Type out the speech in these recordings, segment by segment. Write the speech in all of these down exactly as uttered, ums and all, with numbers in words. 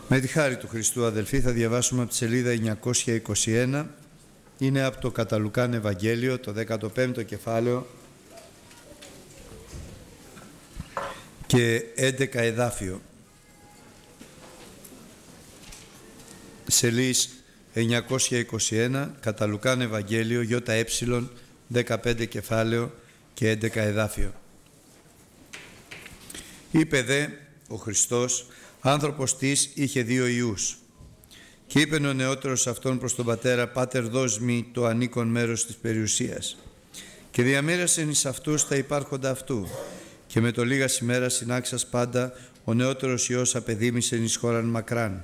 Με τη χάρη του Χριστού, αδελφοί, θα διαβάσουμε από τη σελίδα εννιακόσια είκοσι ένα. Είναι από το κατά Λουκάν Ευαγγέλιο, το δέκατο πέμπτο κεφάλαιο και έντεκα εδάφιο. Σελίδα εννιακόσια είκοσι ένα, κατά Λουκάν Ευαγγέλιο, ΙΕ, δεκαπέντε κεφάλαιο και έντεκα εδάφιο. Είπε δε ο Χριστός, άνθρωπος της είχε δύο ιούς. Και είπεν ο νεότερος αυτόν προς τον πατέρα, «Πάτερ, δώσ' μη το ανήκον μέρος της περιουσίας». Και διαμήρασεν εις αυτούς τα υπάρχοντα αυτού. Και με το λίγας ημέρας συνάξας πάντα, ο νεότερος ιός απεδίμησεν εις χώραν μακράν.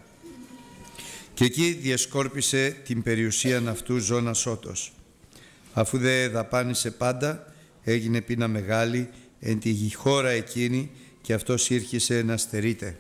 Και εκεί διασκόρπισε την περιουσίαν αυτού ζώνα σώτος. Αφού δε δαπάνησε πάντα, έγινε πείνα μεγάλη εν τη χώρα εκείνη, και αυτός ήρχισε να στερείται.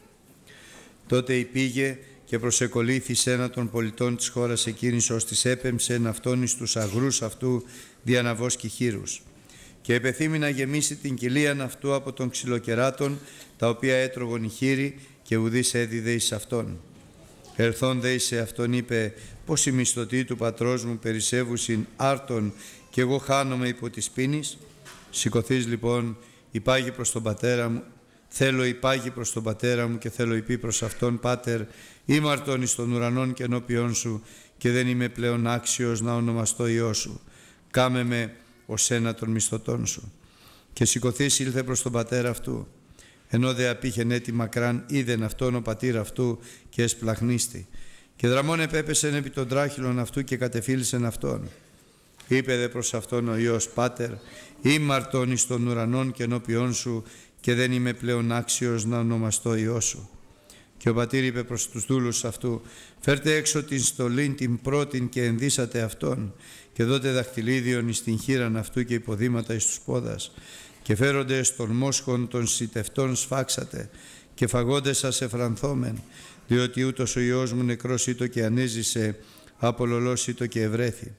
Τότε υπήγε και προσεκολήθησε ένα των πολιτών της χώρας εκείνης, ώστις έπεμψεν αυτόν εις τους αγρούς αυτού διαναβός κηχείρους. Και επεθύμη να γεμίσει την κοιλίαν αυτού από των ξυλοκεράτων, τα οποία έτρωγον οι χείροι, και ουδείς έδιδε εις αυτόν. Ερθών δε εις αυτόν είπε, «Πώς οι μισθωτοί του πατρός μου περισσεύουσιν άρτων, και εγώ χάνομαι υπό της πείνης». Σηκωθείς λοιπόν, υπάγει προς τον πατέρα μου, θέλω υπάγει προς τον πατέρα μου και θέλω υπεί προς αυτόν, «Πάτερ, ήμαρτον εις των ουρανών και ενώπιόν σου, και δεν είμαι πλέον άξιος να ονομαστώ Υιός σου. Κάμε με ως ένα των μισθωτών σου». Και σηκωθείς ήλθε προς τον πατέρα αυτού. Ενώ δε απήχεν έτη μακράν, είδεν αυτόν ο πατήρ αυτού και εσπλαχνίστη. Και δραμών επέπεσεν επί των τράχυλων αυτού και κατεφύλισεν αυτόν. Είπε δε προς αυτόν ο Υιός, «Πάτερ, ήμαρτον εις των ουρανών και ενώπιόν σου, και δεν είμαι πλέον άξιος να ονομαστώ Υιός σου». Και ο πατήρ είπε προς τους δούλους αυτού, «Φέρτε έξω την στολήν την πρώτην και ενδύσατε αυτόν, και δώτε δαχτυλίδιον εις την χείραν αυτού και υποδήματα εις τους πόδας. Και φέρονται στον μόσχον των σιτευτών σφάξατε, και φαγόντες σας εφρανθόμεν, διότι ούτως ο Υιός μου νεκρός ήτο και ανέζησε, απολωλός ήτο και ευρέθη».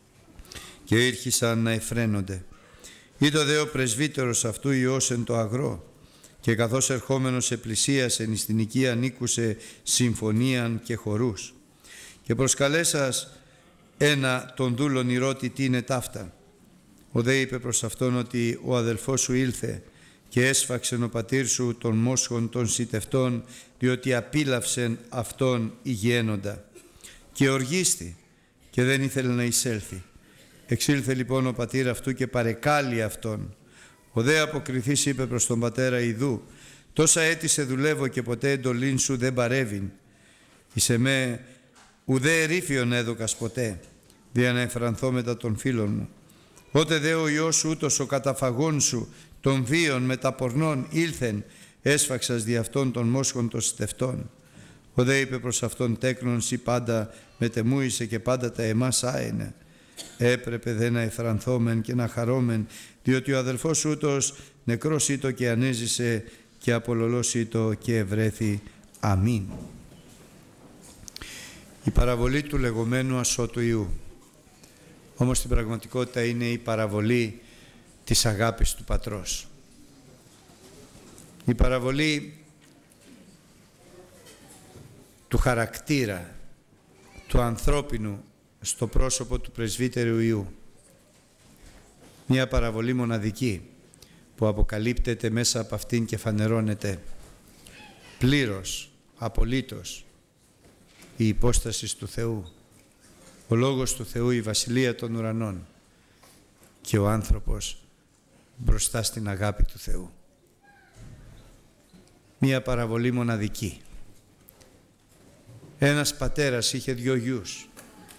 Και ήρχισαν να εφραίνονται. Ήτο δε ο πρεσβύτερος αυτού Υιός εν το αγρό, και καθώς ερχόμενος επλησίασεν εις την οικία ανήκουσε συμφωνίαν και χορούς. Και προσκαλέσας ένα των δούλων ηρώτη τι είναι ταύτα. Ο δε είπε προς αυτόν ότι ο αδελφός σου ήλθε και έσφαξεν ο πατήρ σου των μόσχων των σιτευτών, διότι απίλαυσεν αυτόν υγιένοντα. Και οργίστη και δεν ήθελε να εισέλθει. Εξήλθε λοιπόν ο πατήρ αυτού και παρεκάλει αυτόν. Ο δε αποκριθής είπε προς τον πατέρα, «Ιδού, τόσα έτη σε δουλεύω και ποτέ εντολήν σου δεν παρέβην. Εις εμέ ουδέ ερήφιον έδωκας ποτέ, δια να εφρανθώ μετά των φίλων μου. Ότε δε ο Υιός σου ούτως ο καταφαγών σου των βίων με τα πορνών ήλθεν, έσφαξας δι' αυτών των μόσχων των στευτών». Ο δε είπε προς αυτόν, «Τέκνον σοι πάντα μετεμούησε και πάντα τα εμάς άενε. Έπρεπε δε να εφρανθόμεν και να χαρόμεν, διότι ο αδελφός ούτως νεκρός ήτο και ανέζησε, και απολωλός ήτο και ευρέθη. Αμήν». Η παραβολή του λεγόμενου ασώτου Υιού. Όμως στην πραγματικότητα είναι η παραβολή της αγάπης του Πατρός. Η παραβολή του χαρακτήρα, του ανθρώπινου στο πρόσωπο του πρεσβύτερου Υιού. Μια παραβολή μοναδική που αποκαλύπτεται μέσα από αυτήν και φανερώνεται πλήρως, απολύτως η υπόσταση του Θεού, ο Λόγος του Θεού, η Βασιλεία των Ουρανών και ο άνθρωπος μπροστά στην αγάπη του Θεού. Μια παραβολή μοναδική. Ένας πατέρας είχε δυο γιους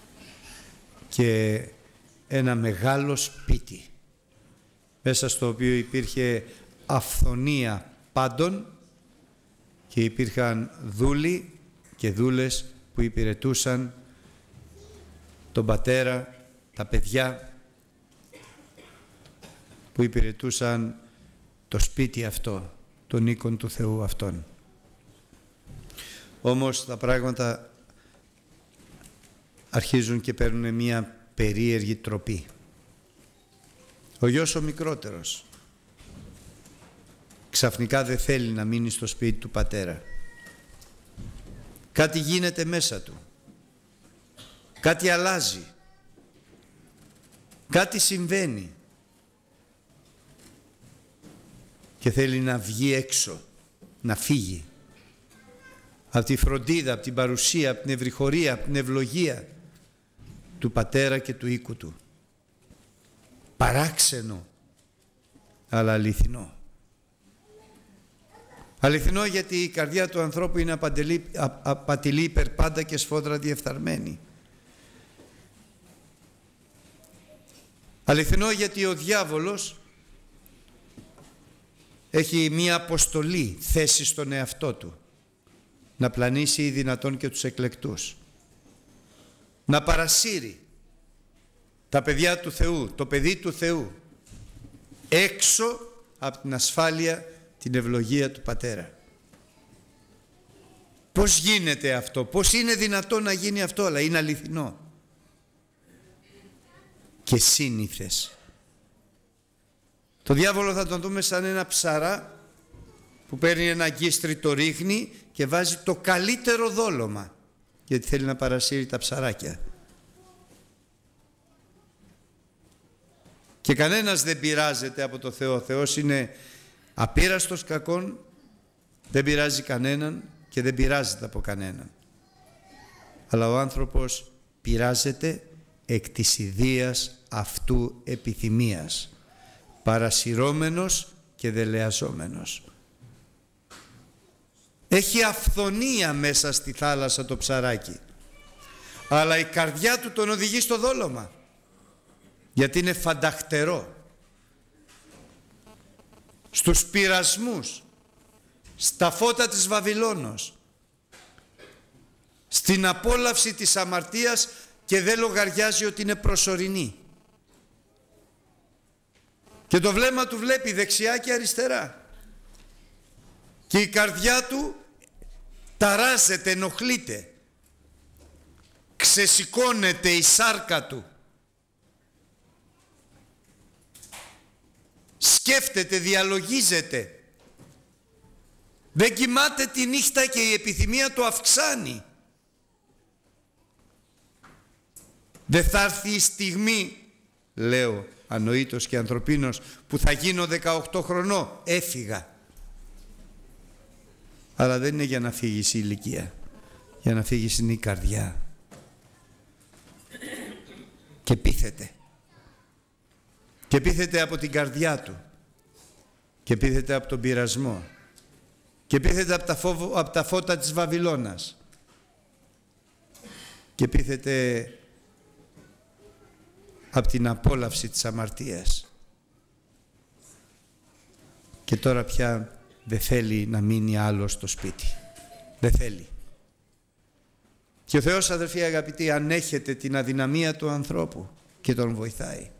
και ένα μεγάλο σπίτι, μέσα στο οποίο υπήρχε αυθονία πάντων και υπήρχαν δούλοι και δούλες που υπηρετούσαν τον πατέρα, τα παιδιά που υπηρετούσαν το σπίτι αυτό, τον οίκον του Θεού αυτόν. Όμως τα πράγματα αρχίζουν και παίρνουν μία περίεργη τροπή. Ο γιος ο μικρότερος ξαφνικά δεν θέλει να μείνει στο σπίτι του πατέρα. Κάτι γίνεται μέσα του. Κάτι αλλάζει. Κάτι συμβαίνει. Και θέλει να βγει έξω, να φύγει. Από τη φροντίδα, από την παρουσία, από την ευρυχωρία, από την ευλογία του πατέρα και του οίκου του. Παράξενο, αλλά αληθινό. Αληθινό γιατί η καρδιά του ανθρώπου είναι απατηλή, απατηλή υπερπάντα και σφόδρα διεφθαρμένη. Αληθινό γιατί ο διάβολος έχει μία αποστολή, θέση στον εαυτό του. Να πλανήσει ή δυνατόν και τους εκλεκτούς. Να παρασύρει τα παιδιά του Θεού, το παιδί του Θεού, έξω από την ασφάλεια, την ευλογία του Πατέρα. Πώς γίνεται αυτό, πώς είναι δυνατόν να γίνει αυτό, αλλά είναι αληθινό. Και σύνηθες. Το διάβολο θα τον δούμε σαν ένα ψαρά που παίρνει ένα αγκίστρι, το ρίχνει και βάζει το καλύτερο δόλωμα, γιατί θέλει να παρασύρει τα ψαράκια. Και κανένας δεν πειράζεται από το Θεό. Ο Θεός είναι απείραστος κακών, δεν πειράζει κανέναν και δεν πειράζεται από κανέναν. Αλλά ο άνθρωπος πειράζεται εκ της ιδείας αυτού επιθυμίας, παρασυρώμενος και δελεαζόμενος. Έχει αυθονία μέσα στη θάλασσα το ψαράκι, αλλά η καρδιά του τον οδηγεί στο δόλωμα, γιατί είναι φανταχτερό. Στους πειρασμούς, στα φώτα της Βαβυλώνος, στην απόλαυση της αμαρτίας, και δεν λογαριάζει ότι είναι προσωρινή. Και το βλέμμα του βλέπει δεξιά και αριστερά. Και η καρδιά του ταράζεται, ενοχλείται. Ξεσηκώνεται η σάρκα του. Σκέφτεται, διαλογίζεται. Δεν κοιμάται τη νύχτα και η επιθυμία του αυξάνει. Δεν θα έρθει η στιγμή, λέω ανοήτως και ανθρωπίνος, που θα γίνω δεκαοκτώ χρονών, έφυγα. Αλλά δεν είναι για να φύγεις η ηλικία, για να φύγεις είναι η καρδιά. Και πείθεται. Και πείθεται από την καρδιά του. Και πείθεται από τον πειρασμό. Και πείθεται από τα, φόβο, από τα φώτα της Βαβυλώνας. Και πείθεται από την απόλαυση της αμαρτίας. Και τώρα πια δεν θέλει να μείνει άλλο στο σπίτι. Δεν θέλει. Και ο Θεός, αδερφοί αγαπητοί, ανέχεται την αδυναμία του ανθρώπου και τον βοηθάει.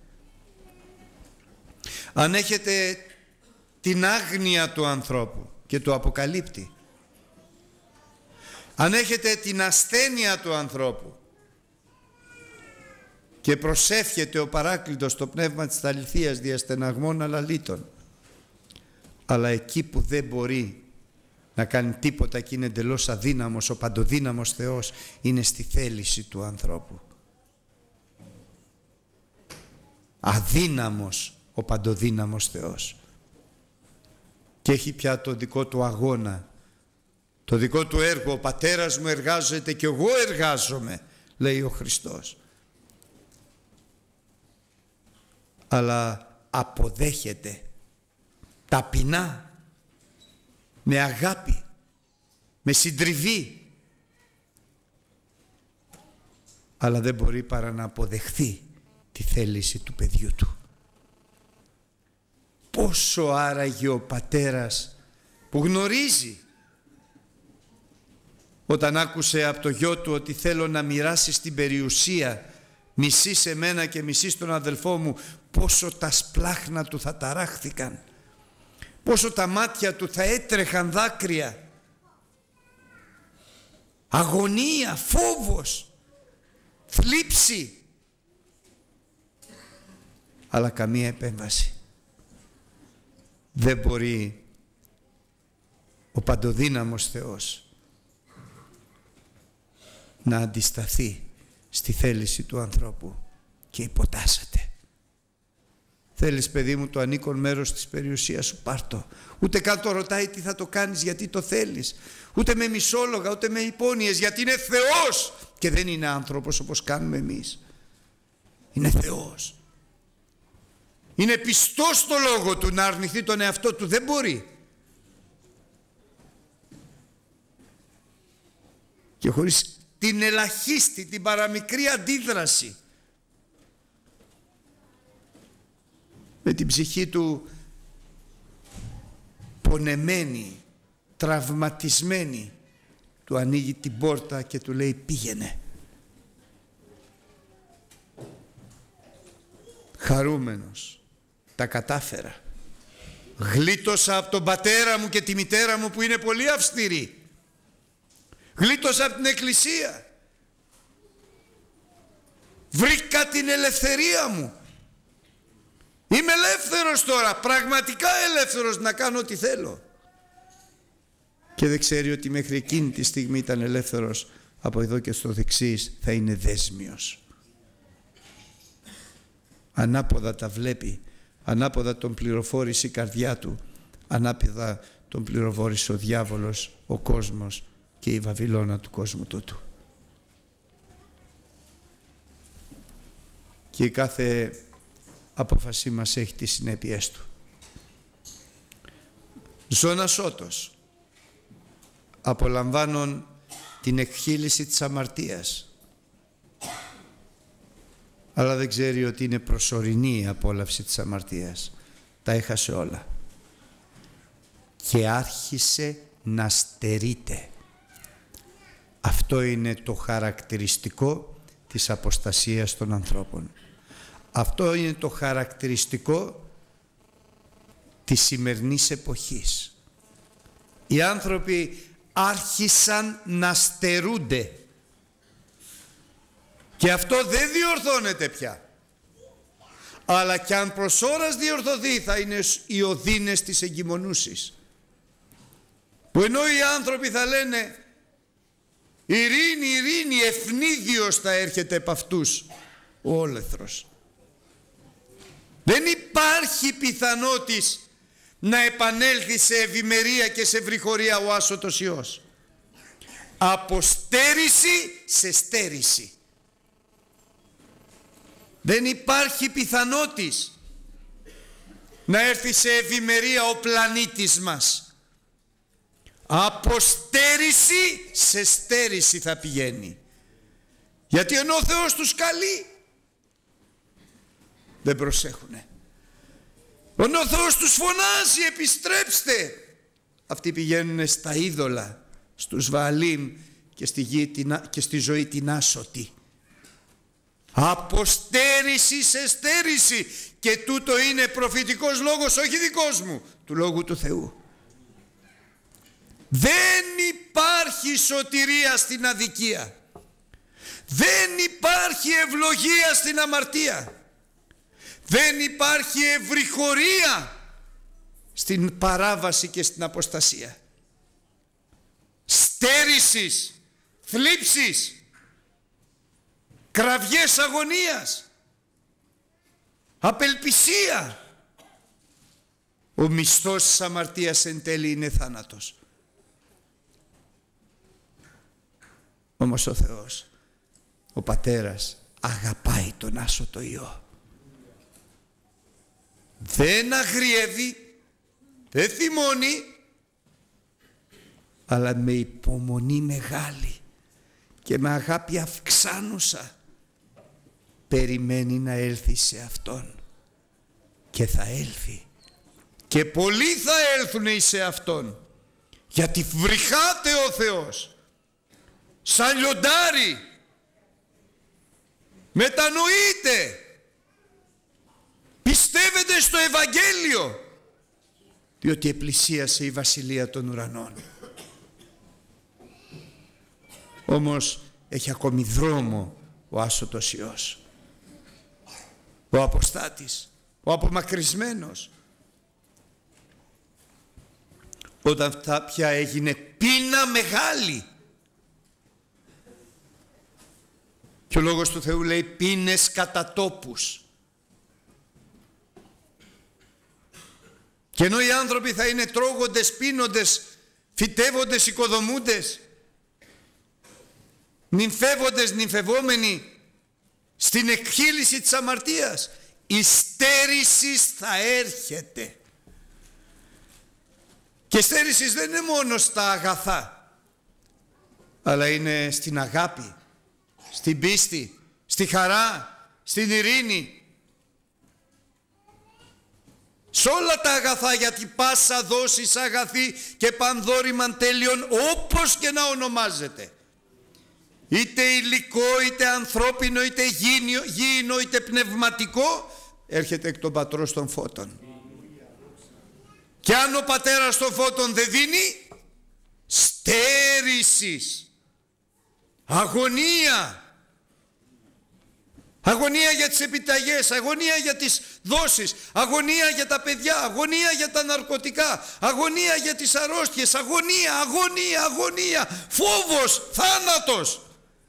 Ανέχεται την άγνοια του ανθρώπου και του αποκαλύπτει. Ανέχεται την ασθένεια του ανθρώπου και προσεύχεται ο Παράκλητος το πνεύμα της αληθείας διαστεναγμών αλαλήτων. Αλλά εκεί που δεν μπορεί να κάνει τίποτα και είναι εντελώς αδύναμος, ο παντοδύναμος Θεός είναι στη θέληση του ανθρώπου. Αδύναμος ο παντοδύναμος Θεός. Και έχει πια το δικό του αγώνα, το δικό του έργο. Ο πατέρας μου εργάζεται και εγώ εργάζομαι, λέει ο Χριστός. Αλλά αποδέχεται ταπεινά, με αγάπη, με συντριβή. Αλλά δεν μπορεί παρά να αποδεχθεί τη θέληση του παιδιού του. Πόσο άραγε ο πατέρας που γνωρίζει, όταν άκουσε από το γιο του ότι θέλω να μοιράσει την περιουσία, μισή σε μένα και μισή στον αδελφό μου, πόσο τα σπλάχνα του θα ταράχθηκαν, πόσο τα μάτια του θα έτρεχαν δάκρυα, αγωνία, φόβος, θλίψη, αλλά καμία επέμβαση. Δεν μπορεί ο παντοδύναμος Θεός να αντισταθεί στη θέληση του ανθρώπου και υποτάσσεται. Θέλεις, παιδί μου, το ανήκον μέρος της περιουσίας σου, πάρ' το. Ούτε καν το ρωτάει τι θα το κάνεις, γιατί το θέλεις. Ούτε με μισόλογα, ούτε με υπόνοιες, γιατί είναι Θεός και δεν είναι άνθρωπος όπως κάνουμε εμείς. Είναι Θεός. Είναι πιστός στο λόγο του, να αρνηθεί τον εαυτό του δεν μπορεί. Και χωρίς την ελαχίστη, την παραμικρή αντίδραση, με την ψυχή του πονεμένη, τραυματισμένη, του ανοίγει την πόρτα και του λέει πήγαινε. Χαρούμενος, τα κατάφερα. Γλίτωσα από τον πατέρα μου και τη μητέρα μου που είναι πολύ αυστηροί. Γλίτωσα από την εκκλησία. Βρήκα την ελευθερία μου. Είμαι ελεύθερος τώρα, πραγματικά ελεύθερος να κάνω ό,τι θέλω. Και δεν ξέρει ότι μέχρι εκείνη τη στιγμή ήταν ελεύθερος, από εδώ και στο δεξής θα είναι δέσμιος. Ανάποδα τα βλέπει, ανάποδα τον πληροφόρησε η καρδιά του, ανάποδα τον πληροφόρησε ο διάβολος, ο κόσμος και η Βαβυλώνα του κόσμου τούτου. Και η κάθε απόφασή μας έχει τις συνέπειές του. Ζώνα σώτος, απολαμβάνουν την εκχύληση της αμαρτίας, αλλά δεν ξέρει ότι είναι προσωρινή η απόλαυση της αμαρτίας. Τα έχασε όλα και άρχισε να στερείται. Αυτό είναι το χαρακτηριστικό της αποστασίας των ανθρώπων. Αυτό είναι το χαρακτηριστικό της σημερινής εποχής. Οι άνθρωποι άρχισαν να στερούνται και αυτό δεν διορθώνεται πια. Αλλά κι αν προς ώρας διορθωθεί θα είναι οι οδύνες της εγκυμονούσης, που ενώ οι άνθρωποι θα λένε ειρήνη, ειρήνη, ευνίδιος θα έρχεται επ' αυτούς ο όλεθρος. Δεν υπάρχει πιθανότης να επανέλθει σε ευημερία και σε βρυχωρία ο άσωτος Υιός. Από στέρηση σε στέρηση. Δεν υπάρχει πιθανότης να έρθει σε ευημερία ο πλανήτης μας. Από στέρηση σε στέρηση θα πηγαίνει. Γιατί ενώ ο Θεός τους καλεί, δεν προσέχουνε. Ενώ ο Θεός τους φωνάζει επιστρέψτε, αυτοί πηγαίνουν στα είδωλα, στους Βααλίμ και στη, γη, την, και στη ζωή την άσωτη. Από στέρηση σε στέρηση. Και τούτο είναι προφητικός λόγος, όχι δικός μου, του Λόγου του Θεού. Δεν υπάρχει σωτηρία στην αδικία. Δεν υπάρχει ευλογία στην αμαρτία. Δεν υπάρχει ευρυχωρία στην παράβαση και στην αποστασία. Στέρησης, θλίψης, κραυγές αγωνίας, απελπισία. Ο μισθός της αμαρτίας εν τέλει είναι θάνατος. Όμως ο Θεός, ο Πατέρας, αγαπάει τον άσωτο Υιό. Δεν αγριεύει, δεν θυμώνει, αλλά με υπομονή μεγάλη και με αγάπη αυξάνουσα περιμένει να έλθει σε Αυτόν. Και θα έλθει. Και πολλοί θα έλθουν εις σε Αυτόν. Γιατί βρυχάται ο Θεός. Σαν λιοντάρι. Μετανοείτε. Πιστεύετε στο Ευαγγέλιο. Διότι επλησίασε η βασιλεία των ουρανών. Όμως έχει ακόμη δρόμο ο άσωτος Υιός. Ο αποστάτης, ο απομακρυσμένος. Όταν αυτά πια έγινε πείνα μεγάλη, Και ο Λόγος του Θεού λέει πίνες κατά τόπους. Και ενώ οι άνθρωποι θα είναι τρώγοντες, πίνοντες, φυτεύοντες, οικοδομούντες, νυμφεύοντες, νυμφευόμενοι στην εκχύληση της αμαρτίας, η στέρηση θα έρχεται. Και στέρηση δεν είναι μόνο στα αγαθά, αλλά είναι στην αγάπη, στην πίστη, στη χαρά, στην ειρήνη. Σ' όλα τα αγαθά, γιατί πάσα δόσεις αγαθή και πανδώρημαν τέλειον, όπως και να ονομάζεται, είτε υλικό, είτε ανθρώπινο, είτε γήινο, γήινο, είτε πνευματικό, έρχεται εκ των πατρός των φώτων. Και αν ο πατέρας των φώτων δεν δίνει, στέρησης, αγωνία, αγωνία για τις επιταγές, αγωνία για τις δόσεις, αγωνία για τα παιδιά, αγωνία για τα ναρκωτικά, αγωνία για τις αρρώστιες, αγωνία, αγωνία, αγωνία, φόβος, θάνατος.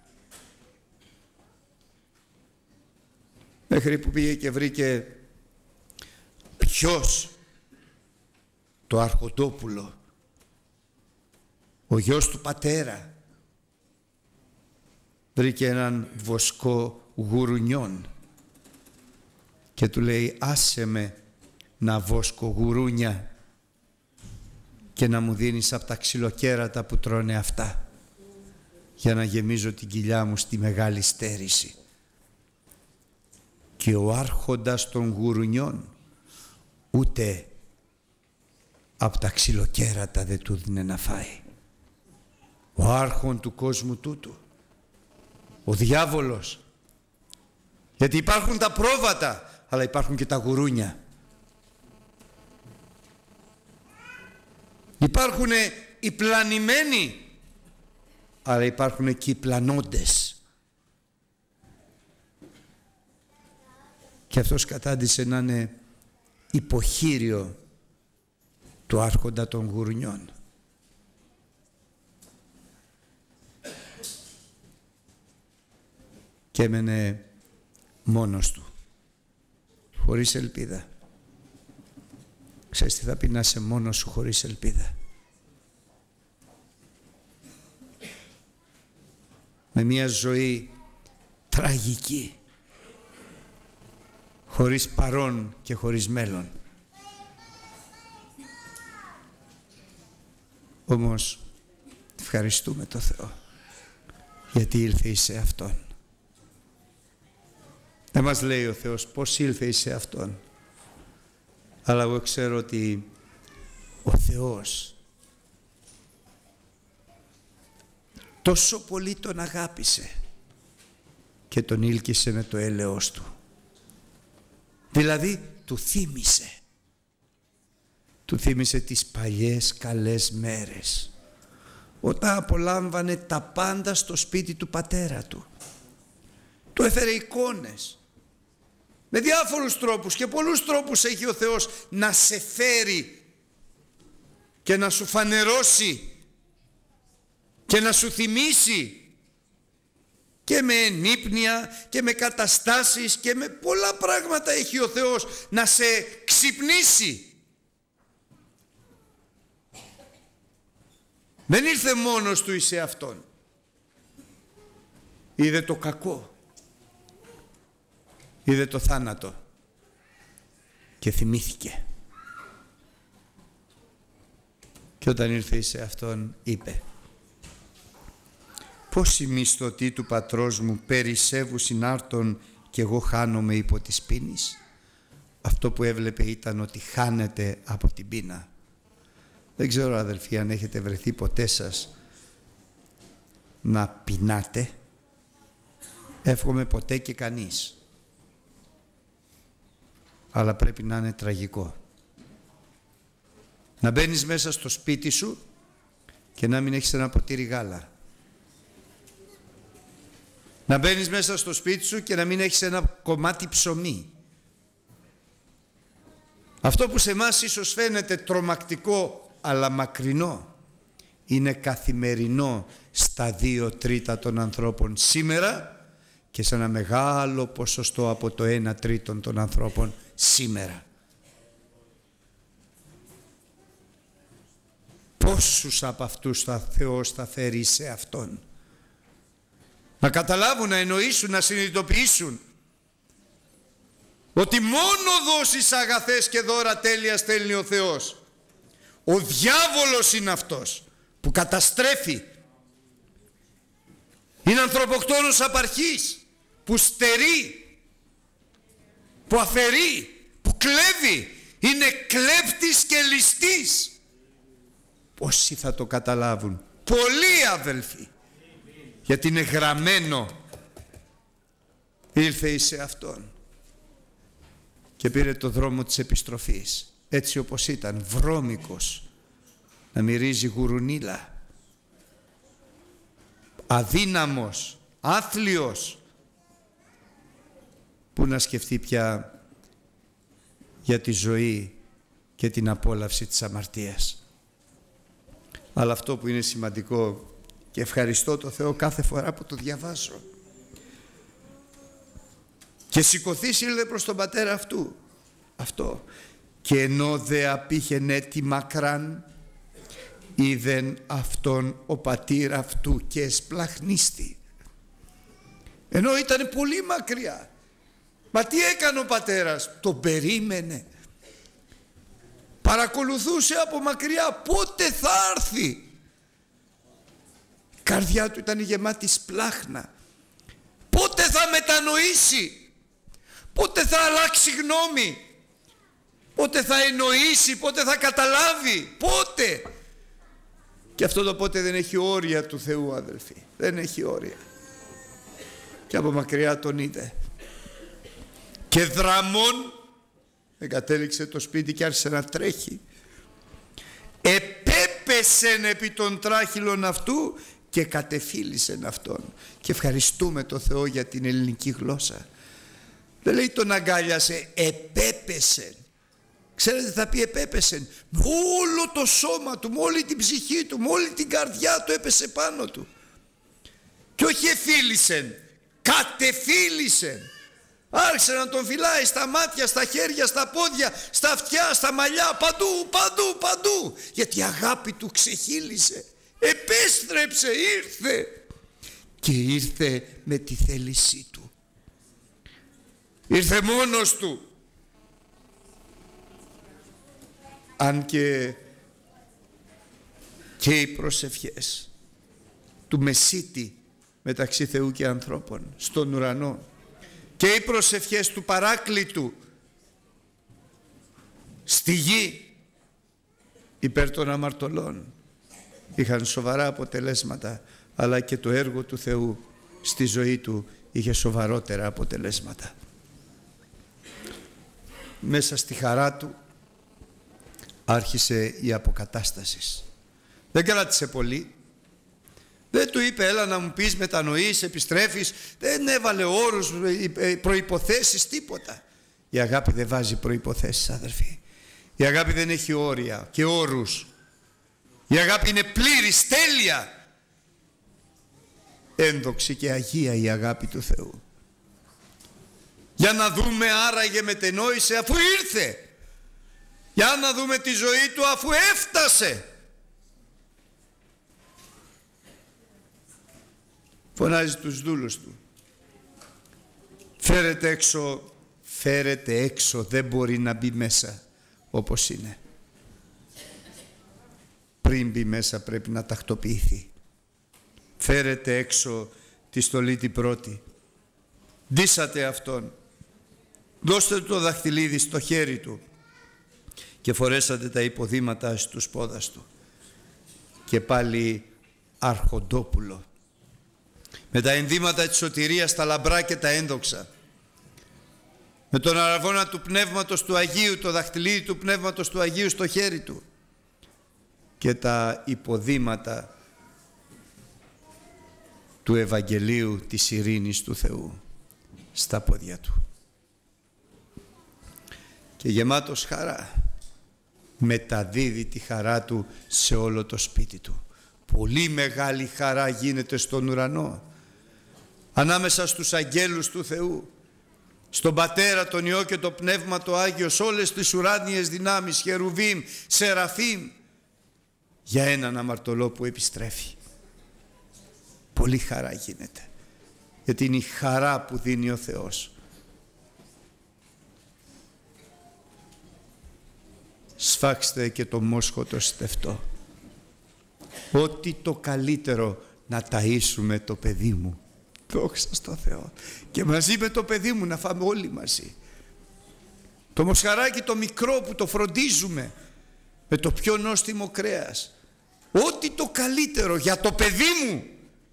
Μέχρι που πήγε και βρήκε ποιος, το Αρχοντόπουλο, ο γιος του πατέρα, βρήκε έναν βοσκό γουρουνιών και του λέει άσε με να βόσκω γουρούνια και να μου δίνεις από τα ξυλοκέρατα που τρώνε αυτά για να γεμίζω την κοιλιά μου στη μεγάλη στέρηση. Και ο άρχοντας των γουρουνιών ούτε από τα ξυλοκέρατα δεν του δίνε να φάει. Ο άρχον του κόσμου τούτου, ο διάβολος. Γιατί υπάρχουν τα πρόβατα, αλλά υπάρχουν και τα γουρούνια. Υπάρχουν οι πλανημένοι, αλλά υπάρχουν και οι πλανώντες. Και αυτός κατάντησε να είναι υποχείριο του άρχοντα των γουρουνιών. Και έμενε μόνος του, χωρίς ελπίδα. Ξέρεις τι θα πει να είσαι μόνος σου χωρίς ελπίδα? Με μια ζωή τραγική, χωρίς παρόν και χωρίς μέλλον. Όμως ευχαριστούμε το Θεό γιατί ήλθε εις σε Αυτόν. Δεν μας λέει ο Θεός πώς ήλθε εις σε Αυτόν, αλλά εγώ ξέρω ότι ο Θεός τόσο πολύ τον αγάπησε και τον ήλκησε με το έλεος του. Δηλαδή του θύμισε. Του θύμισε τις παλιές καλές μέρες, όταν απολάμβανε τα πάντα στο σπίτι του πατέρα του. Του έφερε εικόνες. Με διάφορους τρόπους και πολλούς τρόπους έχει ο Θεός να σε φέρει και να σου φανερώσει και να σου θυμίσει, και με ενύπνια και με καταστάσεις και με πολλά πράγματα έχει ο Θεός να σε ξυπνήσει. Δεν ήρθε μόνος του εις σε Αυτόν. Είδε το κακό, είδε το θάνατο και θυμήθηκε. Και όταν ήρθε εις σε Αυτόν είπε, πώς οι μισθωτοί του πατρός μου περισσεύουν συνάρτων και εγώ χάνομαι υπό της πείνης? Αυτό που έβλεπε ήταν ότι χάνεται από την πείνα. Δεν ξέρω αδελφοί αν έχετε βρεθεί ποτέ σας να πεινάτε. Εύχομαι ποτέ και κανείς. Αλλά πρέπει να είναι τραγικό. Να μπαίνεις μέσα στο σπίτι σου και να μην έχεις ένα ποτήρι γάλα. Να μπαίνεις μέσα στο σπίτι σου και να μην έχεις ένα κομμάτι ψωμί. Αυτό που σε εμάς ίσως φαίνεται τρομακτικό αλλά μακρινό, είναι καθημερινό στα δύο τρίτα των ανθρώπων σήμερα και σε ένα μεγάλο ποσοστό από το ένα τρίτον των ανθρώπων σήμερα. Πόσους από αυτούς θα Θεός θα φέρει σε Αυτόν? Να καταλάβουν, να εννοήσουν, να συνειδητοποιήσουν ότι μόνο δόσεις αγαθές και δώρα τέλεια στέλνει ο Θεός. Ο διάβολος είναι αυτός που καταστρέφει. Είναι ανθρωποκτόνος απαρχής, που στερεί, που αφαιρεί, που κλέβει. Είναι κλέφτης και ληστής. Πόσοι θα το καταλάβουν? Πολλοί, αδελφοί. Γιατί είναι γραμμένο. Ήρθε εις Αυτόν και πήρε το δρόμο της επιστροφής, έτσι όπως ήταν, βρώμικος, να μυρίζει γουρουνίλα, αδύναμος, άθλιος, που να σκεφτεί πια για τη ζωή και την απόλαυση της αμαρτίας. Αλλά αυτό που είναι σημαντικό, και ευχαριστώ το Θεό κάθε φορά που το διαβάζω, και σηκωθείς ήλθε προς τον πατέρα αυτού, αυτό, και ενώ δε απήχαινε τη μακράν, είδεν αυτόν ο πατήρ αυτού και εσπλαχνίστη. Ενώ ήταν πολύ μακριά. Μα τι έκανε ο πατέρας? Τον περίμενε. Παρακολουθούσε από μακριά πότε θα έρθει. Η καρδιά του ήταν γεμάτη σπλάχνα. Πότε θα μετανοήσει, πότε θα αλλάξει γνώμη, πότε θα εννοήσει, πότε θα καταλάβει, πότε. Και αυτό το πότε δεν έχει όρια του Θεού, αδελφοί. Δεν έχει όρια. Και από μακριά τον είδε. Και δραμών εγκατέλειξε το σπίτι και άρχισε να τρέχει. Επέπεσεν επί των τράχυλων αυτού και κατεφύλισεν αυτόν. Και ευχαριστούμε το Θεό για την ελληνική γλώσσα. Δεν λέει τον αγκάλιασε, επέπεσεν. Ξέρετε θα πει επέπεσεν? Με όλο το σώμα του, με όλη την ψυχή του, με όλη την καρδιά του έπεσε πάνω του. Και όχι εφίλησεν, κατεφύλισεν. Άρχισε να τον φυλάει στα μάτια, στα χέρια, στα πόδια, στα αυτιά, στα μαλλιά, παντού, παντού, παντού. Γιατί η αγάπη του ξεχύλισε. Επέστρεψε, ήρθε. Και ήρθε με τη θέλησή του. Ήρθε μόνος του. Αν και, και οι προσευχές του μεσίτη μεταξύ Θεού και ανθρώπων στον ουρανό και οι προσευχές του παράκλητου στη γη υπέρ των αμαρτωλών είχαν σοβαρά αποτελέσματα, αλλά και το έργο του Θεού στη ζωή του είχε σοβαρότερα αποτελέσματα. Μέσα στη χαρά του άρχισε η αποκατάσταση. Δεν κράτησε πολύ. Δεν του είπε έλα να μου πεις, μετανοείς, επιστρέφεις. Δεν έβαλε όρους, προϋποθέσεις, τίποτα. Η αγάπη δεν βάζει προϋποθέσεις, αδερφοί. Η αγάπη δεν έχει όρια και όρους. Η αγάπη είναι πλήρης, τέλεια. Ένδοξη και αγία η αγάπη του Θεού. Για να δούμε άραγε μετενόησε αφού ήρθε. Για να δούμε τη ζωή του αφού έφτασε. Φωνάζει τους δούλους του. Φέρετε έξω, φέρετε έξω, δεν μπορεί να μπει μέσα όπως είναι. Πριν μπει μέσα πρέπει να τακτοποιηθεί. Φέρετε έξω τη στολή την πρώτη. Ντύσατε αυτόν. Δώστε του το δαχτυλίδι στο χέρι του και φορέσατε τα υποδήματα στους πόδας του. Και πάλι αρχοντόπουλο. Με τα ενδύματα της σωτηρίας, τα λαμπρά και τα ένδοξα. Με τον αραβόνα του Πνεύματος του Αγίου, το δαχτυλίδι του Πνεύματος του Αγίου στο χέρι του. Και τα υποδήματα του Ευαγγελίου της ειρήνης του Θεού στα πόδια του. Και γεμάτος χαρά μεταδίδει τη χαρά του σε όλο το σπίτι του. Πολύ μεγάλη χαρά γίνεται στον ουρανό. ανάμεσα στους αγγέλους του Θεού, στον Πατέρα, τον Υιό και το Πνεύμα το Άγιο, σε όλες τις ουράνιες δυνάμεις, χερουβίμ, σεραφίμ, για έναν αμαρτωλό που επιστρέφει. Πολύ χαρά γίνεται, γιατί είναι η χαρά που δίνει ο Θεός. Σφάξτε και το μόσχο το στεφτό. Ό,τι το καλύτερο να ταΐσουμε το παιδί μου. Δόξα στο Θεό. Και μαζί με το παιδί μου να φάμε όλοι μαζί. Το μοσχαράκι το μικρό που το φροντίζουμε με το πιο νόστιμο κρέας. Ό,τι το καλύτερο για το παιδί μου.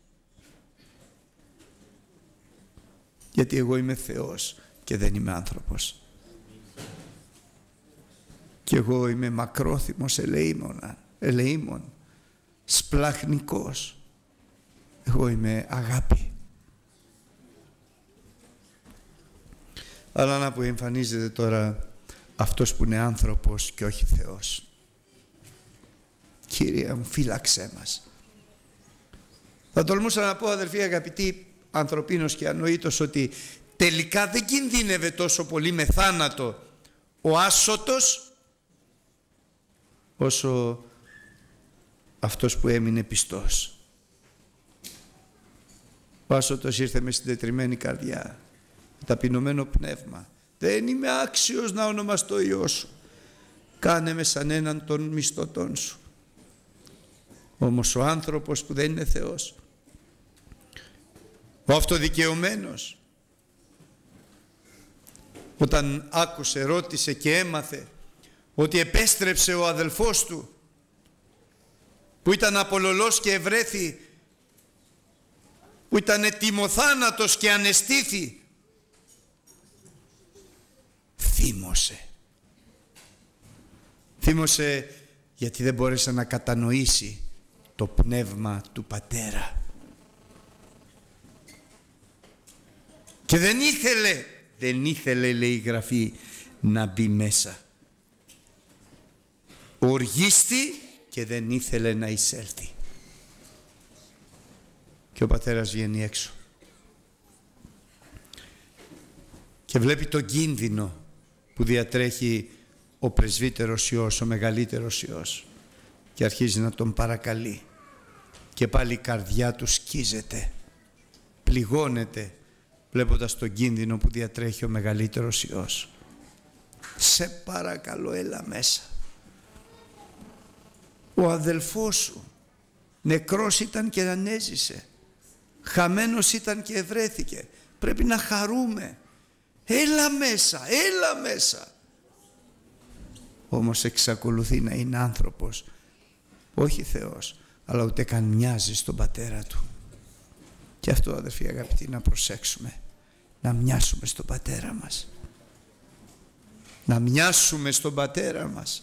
Γιατί εγώ είμαι Θεός και δεν είμαι άνθρωπος. Και εγώ είμαι μακρόθυμος ελεήμονα, ελεήμων, σπλαχνικός. Εγώ είμαι αγάπη. Αλλά να που εμφανίζεται τώρα αυτός που είναι άνθρωπος και όχι Θεός. Κύριε μου, φύλαξέ μας. Θα τολμούσα να πω, αδελφοί αγαπητοί, ανθρωπίνος και ανοήτος, ότι τελικά δεν κινδύνευε τόσο πολύ με θάνατο ο άσωτος όσο αυτός που έμεινε πιστός. Ο άσωτος ήρθε με συντετριμμένη καρδιά, ταπεινωμένο πνεύμα. Δεν είμαι άξιος να ονομαστώ Υιός σου. Κάνε με σαν έναν των μισθωτών σου. Όμως ο άνθρωπος που δεν είναι Θεός, ο αυτοδικαιωμένος, όταν άκουσε, ρώτησε και έμαθε ότι επέστρεψε ο αδελφός του που ήταν απολωλός και ευρέθη, που ήταν ετοιμοθάνατος και ανεστήθη, θύμωσε. Θύμωσε γιατί δεν μπόρεσε να κατανοήσει το πνεύμα του Πατέρα. Και δεν ήθελε, δεν ήθελε, λέει η Γραφή, να μπει μέσα. Οργίστη και δεν ήθελε να εισέλθει. Και ο πατέρας βγαίνει έξω. Και βλέπει τον κίνδυνο που διατρέχει ο πρεσβύτερος Υιός, ο μεγαλύτερος Υιός. Και αρχίζει να τον παρακαλεί. Και πάλι η καρδιά του σκίζεται, πληγώνεται, βλέποντας τον κίνδυνο που διατρέχει ο μεγαλύτερος Υιός. Σε παρακαλώ, έλα μέσα. Ο αδελφός σου νεκρός ήταν και ανέζησε, χαμένος ήταν και ευρέθηκε. Πρέπει να χαρούμε. Έλα μέσα, έλα μέσα. Όμως εξακολουθεί να είναι άνθρωπος, όχι Θεός, αλλά ούτε καν μοιάζει στον Πατέρα του. Και αυτό, αδερφοί αγαπητοί, να προσέξουμε, να μοιάσουμε στον Πατέρα μας. Να μοιάσουμε στον Πατέρα μας.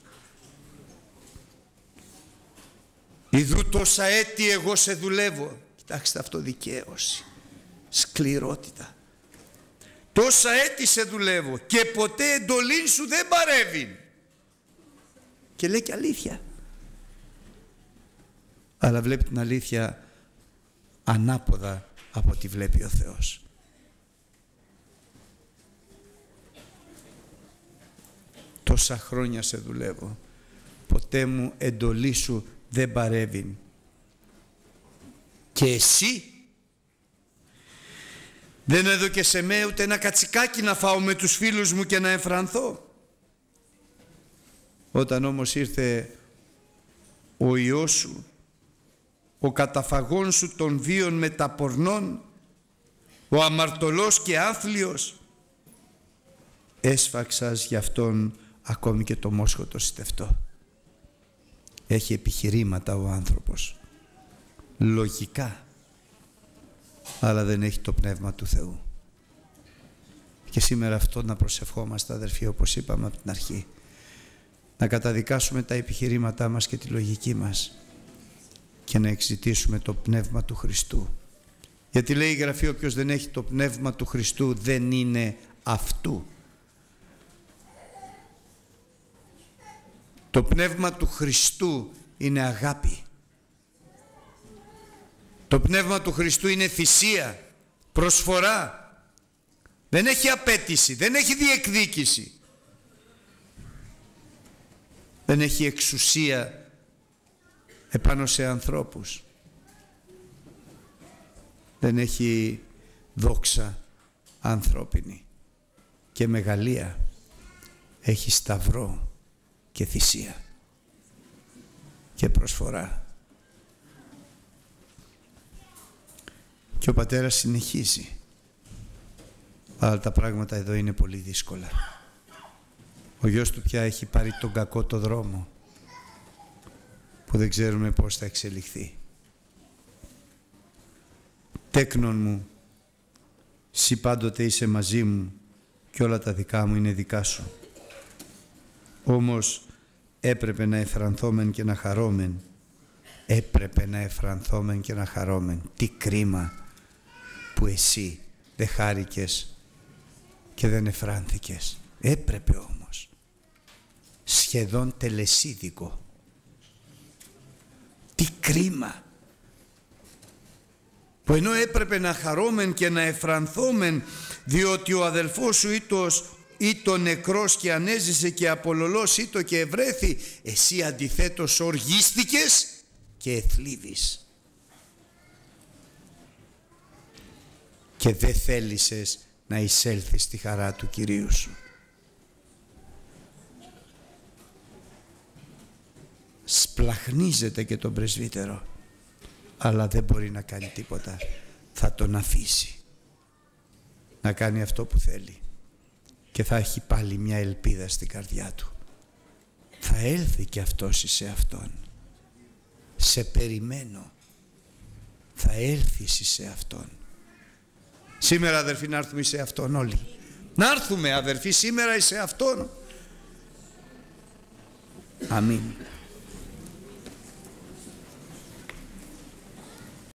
Ιδού τόσα έτη εγώ σε δουλεύω. Κοιτάξτε, αυτό δικαίωση, σκληρότητα. Τόσα έτη σε δουλεύω και ποτέ εντολή σου δεν παρεύει. Και λέει και αλήθεια. Αλλά βλέπει την αλήθεια ανάποδα από ό,τι βλέπει ο Θεός. Τόσα χρόνια σε δουλεύω, ποτέ μου εντολή σου δεν παρεύει. Και εσύ δεν έδωκε σε μέ ούτε ένα κατσικάκι να φάω με τους φίλους μου και να εμφρανθώ. Όταν όμως ήρθε ο Υιός σου, ο καταφαγών σου των βίων μεταπορνών, ο αμαρτωλός και άθλιος, έσφαξας γι' αυτόν ακόμη και το μόσχο το στεφτό. Έχει επιχειρήματα ο άνθρωπος, λογικά, αλλά δεν έχει το πνεύμα του Θεού. Και σήμερα αυτό να προσευχόμαστε, αδερφοί, όπως είπαμε από την αρχή, να καταδικάσουμε τα επιχειρήματά μας και τη λογική μας και να εξητήσουμε το πνεύμα του Χριστού. Γιατί λέει η Γραφή, όποιος δεν έχει το πνεύμα του Χριστού δεν είναι αυτού. Το πνεύμα του Χριστού είναι αγάπη. Το πνεύμα του Χριστού είναι θυσία. προσφορά. Δεν έχει απέτηση, δεν έχει διεκδίκηση. Δεν έχει εξουσία επάνω σε ανθρώπους. Δεν έχει δόξα ανθρώπινη και μεγαλεία. Έχει σταυρό και θυσία και προσφορά. Και ο πατέρας συνεχίζει. Αλλά τα πράγματα εδώ είναι πολύ δύσκολα. Ο γιος του πια έχει πάρει τον κακό το δρόμο που δεν ξέρουμε πώς θα εξελιχθεί. Τέκνον μου, συ πάντοτε είσαι μαζί μου και όλα τα δικά μου είναι δικά σου. Όμως έπρεπε να εφρανθόμεν και να χαρόμεν. Έπρεπε να εφρανθόμεν και να χαρόμεν. Τι κρίμα που εσύ δεν χάρηκες και δεν εφράνθηκες. Έπρεπε όμως. Σχεδόν τελεσίδικο. Τι κρίμα που ενώ έπρεπε να χαρόμεν και να εφρανθόμεν διότι ο αδελφός σου ήτος ήτο νεκρός και ανέζησε και απολωλός ήτο και ευρέθη, εσύ αντιθέτως οργίστηκες και εθλίβεις και δεν θέλησες να εισέλθεις στη χαρά του Κυρίου σου. Σπλαχνίζεται και τον πρεσβύτερο, αλλά δεν μπορεί να κάνει τίποτα. Θα τον αφήσει να κάνει αυτό που θέλει και θα έχει πάλι μια ελπίδα στην καρδιά του. Θα έλθει και αυτός σε αυτόν. Σε περιμένω. Θα έλθεις σε αυτόν. Σήμερα αδερφοί να έρθουμε σε αυτόν όλοι. Να έρθουμε αδερφοί σήμερα σε αυτόν. Αμήν.